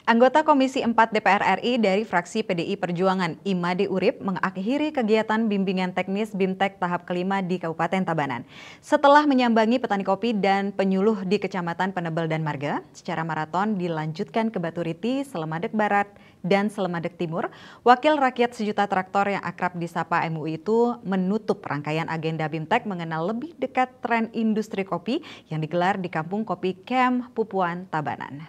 Anggota Komisi 4 DPR RI dari fraksi PDI Perjuangan, Imade Urip, mengakhiri kegiatan bimbingan teknis BIMTEK tahap kelima di Kabupaten Tabanan. Setelah menyambangi petani kopi dan penyuluh di Kecamatan Penebel dan Marga, secara maraton dilanjutkan ke Baturiti, Selemadeg Barat, dan Selemadeg Timur. Wakil Rakyat Sejuta Traktor yang akrab disapa MUI itu menutup rangkaian agenda BIMTEK mengenal lebih dekat tren industri kopi yang digelar di Kampung Kopi Kem Pupuan, Tabanan.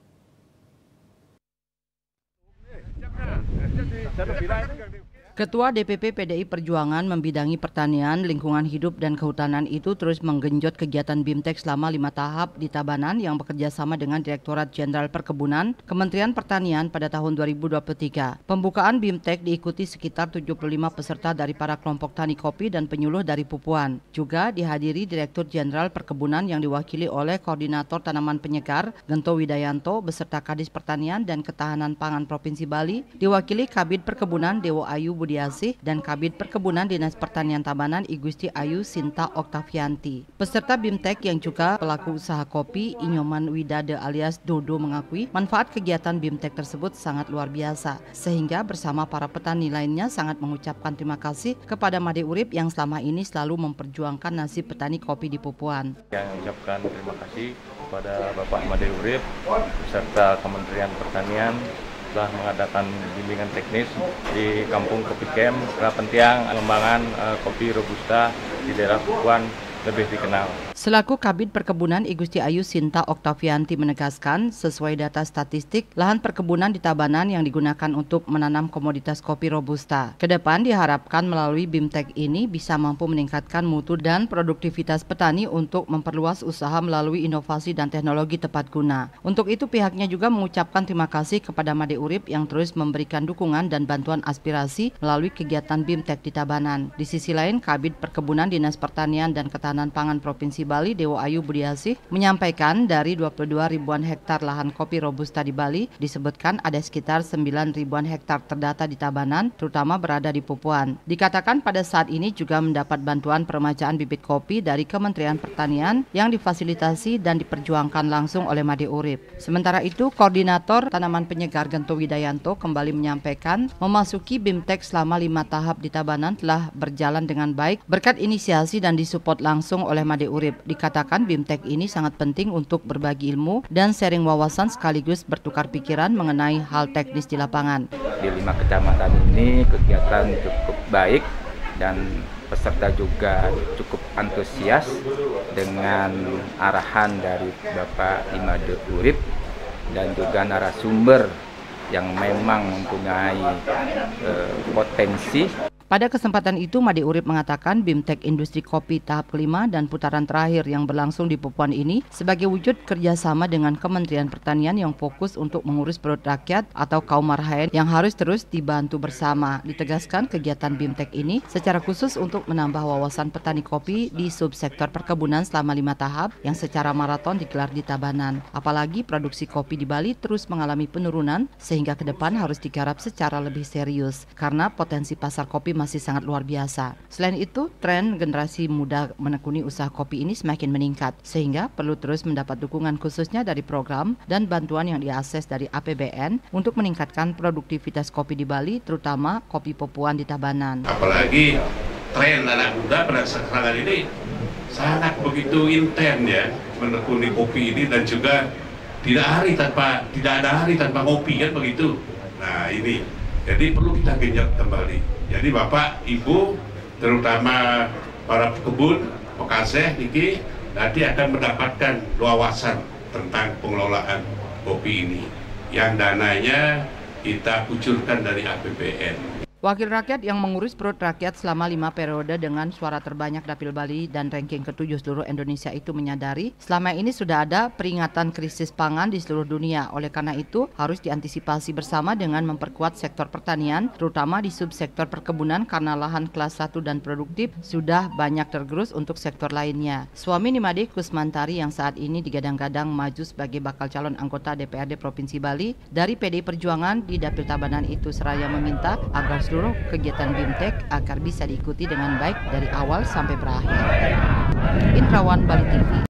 Ketua DPP PDI Perjuangan membidangi pertanian, lingkungan hidup, dan kehutanan itu terus menggenjot kegiatan BIMTEK selama 5 tahap di Tabanan yang bekerja sama dengan Direktorat Jenderal Perkebunan, Kementerian Pertanian pada tahun 2023. Pembukaan BIMTEK diikuti sekitar 75 peserta dari para kelompok tani kopi dan penyuluh dari Pupuan. Juga dihadiri Direktur Jenderal Perkebunan yang diwakili oleh Koordinator Tanaman Penyegar, Gento Widayanto, beserta Kadis Pertanian dan Ketahanan Pangan Provinsi Bali, diwakili Kabid Perkebunan Dewo Ayu Budiasih dan Kabid Perkebunan Dinas Pertanian Tabanan Igusti Ayu Sinta Oktavianti. Peserta BIMTEK yang juga pelaku usaha kopi Inyoman Widade alias Dodo mengakui manfaat kegiatan BIMTEK tersebut sangat luar biasa, sehingga bersama para petani lainnya sangat mengucapkan terima kasih kepada Made Urip yang selama ini selalu memperjuangkan nasib petani kopi di Pupuan. Yang mengucapkan terima kasih kepada Bapak Made Urip beserta Kementerian Pertanian telah mengadakan bimbingan teknis di Kampung Kopi Kem, Rapentiang, pengembangan kopi Robusta di daerah Pupuan lebih dikenal. Selaku Kabid Perkebunan Igusti Ayu Sinta Oktavianti menegaskan, sesuai data statistik, lahan perkebunan di Tabanan yang digunakan untuk menanam komoditas kopi Robusta. Kedepan diharapkan melalui BIMTEK ini bisa mampu meningkatkan mutu dan produktivitas petani untuk memperluas usaha melalui inovasi dan teknologi tepat guna. Untuk itu pihaknya juga mengucapkan terima kasih kepada Made Urip yang terus memberikan dukungan dan bantuan aspirasi melalui kegiatan BIMTEK di Tabanan. Di sisi lain, Kabid Perkebunan Dinas Pertanian dan Ketahanan Pangan Provinsi Bali, Dewo Ayu Budiasih, menyampaikan dari 22 ribuan hektar lahan kopi Robusta di Bali, disebutkan ada sekitar 9 ribuan hektar terdata di Tabanan, terutama berada di Pupuan. Dikatakan pada saat ini juga mendapat bantuan peremajaan bibit kopi dari Kementerian Pertanian yang difasilitasi dan diperjuangkan langsung oleh Made Urip. Sementara itu, Koordinator Tanaman Penyegar Gento Widayanto kembali menyampaikan memasuki BIMTEK selama 5 tahap di Tabanan telah berjalan dengan baik berkat inisiasi dan disupport langsung oleh Made Urip. Dikatakan BIMTEK ini sangat penting untuk berbagi ilmu dan sharing wawasan sekaligus bertukar pikiran mengenai hal teknis di lapangan. Di 5 kecamatan ini kegiatan cukup baik dan peserta juga cukup antusias dengan arahan dari Bapak Imade Urip dan juga narasumber yang memang mempunyai potensi. Pada kesempatan itu, Made Urip mengatakan BIMTEK Industri Kopi tahap kelima dan putaran terakhir yang berlangsung di Pupuan ini sebagai wujud kerjasama dengan Kementerian Pertanian yang fokus untuk mengurus perut rakyat atau kaum marhaen yang harus terus dibantu bersama. Ditegaskan kegiatan BIMTEK ini secara khusus untuk menambah wawasan petani kopi di subsektor perkebunan selama 5 tahap yang secara maraton digelar di Tabanan. Apalagi produksi kopi di Bali terus mengalami penurunan sehingga ke depan harus digarap secara lebih serius karena potensi pasar kopi masih sangat luar biasa. Selain itu, tren generasi muda menekuni usaha kopi ini semakin meningkat, sehingga perlu terus mendapat dukungan khususnya dari program dan bantuan yang diakses dari APBN untuk meningkatkan produktivitas kopi di Bali, terutama kopi Pupuan di Tabanan. Apalagi tren anak muda pada sekarang ini sangat begitu intens ya menekuni kopi ini dan juga tidak ada hari tanpa kopi kan begitu. Nah ini, jadi perlu kita genjot kembali. Jadi Bapak, Ibu, terutama para pekebun, pekaseh, niki, nanti akan mendapatkan wawasan tentang pengelolaan kopi ini. Yang dananya kita kucurkan dari APBN. Wakil rakyat yang mengurus perut rakyat selama 5 periode dengan suara terbanyak Dapil Bali dan ranking ke-7 seluruh Indonesia itu menyadari selama ini sudah ada peringatan krisis pangan di seluruh dunia. Oleh karena itu harus diantisipasi bersama dengan memperkuat sektor pertanian, terutama di subsektor perkebunan karena lahan kelas 1 dan produktif sudah banyak tergerus untuk sektor lainnya. Suami Nimade Kusmantari yang saat ini digadang-gadang maju sebagai bakal calon anggota DPRD Provinsi Bali dari PDI Perjuangan di Dapil Tabanan itu seraya meminta agar seluruh kegiatan BIMTEK agar bisa diikuti dengan baik dari awal sampai berakhir. Indrawan Bali TV.